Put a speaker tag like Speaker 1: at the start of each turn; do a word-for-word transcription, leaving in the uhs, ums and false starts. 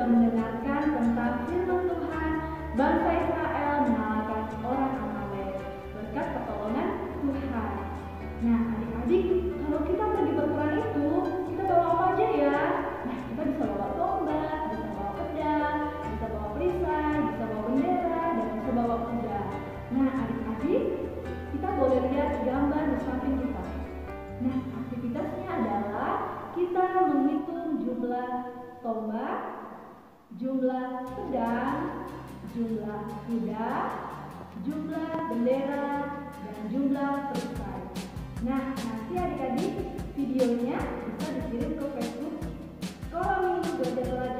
Speaker 1: mendengarkan tentang firman Tuhan bangsa Israel mengalahkan orang Amalek berkat pertolongan Tuhan. Nah, adik-adik, kalau kita pergi berperang itu, kita bawa apa aja ya? Nah, kita bisa bawa tombak, bisa bawa pedang, bisa bawa perisai, bisa bawa bendera, dan bisa bawa kuda. Nah, adik-adik, kita boleh lihat gambar di samping kita. Nah, aktivitasnya adalah kita menghitung jumlah tombak, jumlah pedang, jumlah kuda, jumlah bendera, dan jumlah perisai. Nah, nanti adik-adik videonya bisa dikirim ke Facebook Sekolah Minggu Belajar Pelajar